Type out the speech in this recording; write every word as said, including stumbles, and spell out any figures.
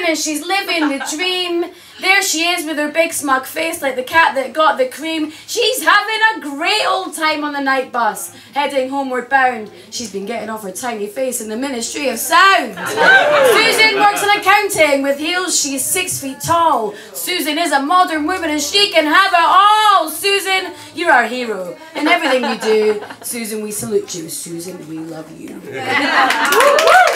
Susan and she's living the dream. There she is with her big smug face like the cat that got the cream. She's having a great old time on the night bus, heading homeward bound. She's been getting off her tiny face in the Ministry of Sound. Susan works in accounting. With heels, she's six feet tall. Susan is a modern woman and she can have it all. Susan, you're our hero in everything you do. Susan, we salute you. Susan, we love you.